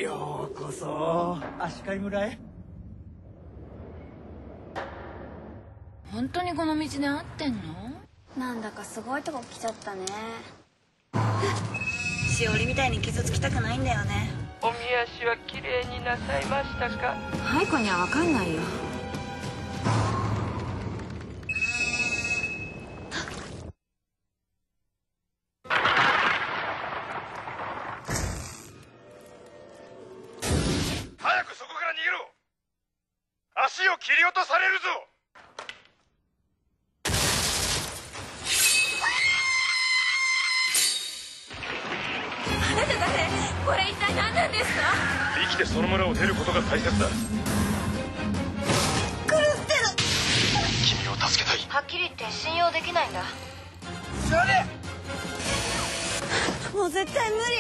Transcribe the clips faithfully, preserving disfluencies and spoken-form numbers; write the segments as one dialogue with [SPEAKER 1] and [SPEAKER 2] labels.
[SPEAKER 1] ようこそ足刈村へ。
[SPEAKER 2] 本当にこの道で合ってんの？
[SPEAKER 3] なんだかすごいとこ来ちゃったね。
[SPEAKER 4] しおりみたいに傷つきたくないんだよね。
[SPEAKER 5] おみ足はきれいになさいましたか？
[SPEAKER 2] ハイコには分かんないよ。
[SPEAKER 6] 早くそこから逃げろ。足を切り落とされるぞ。
[SPEAKER 2] あなた誰？これ一体何なんですか？
[SPEAKER 6] 生きてその村を出ることが大切だ。狂ってる。君を助けたい。
[SPEAKER 2] はっきり言って信用できないんだ。
[SPEAKER 6] 死なね
[SPEAKER 4] もう絶対無理無理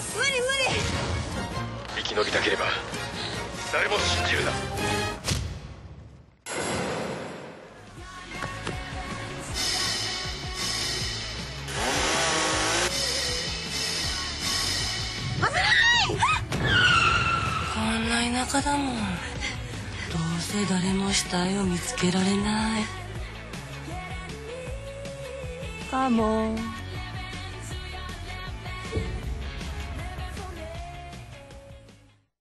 [SPEAKER 4] 無理。
[SPEAKER 6] 生き延びたければ誰も信じるな。
[SPEAKER 5] こんな田舎だもん。どうせ誰も死体を見つけられないかも。